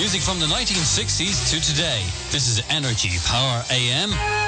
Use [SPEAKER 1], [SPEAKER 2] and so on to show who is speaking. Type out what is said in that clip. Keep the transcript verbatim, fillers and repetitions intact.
[SPEAKER 1] Music from the nineteen sixties to today. This is Energy Power A M.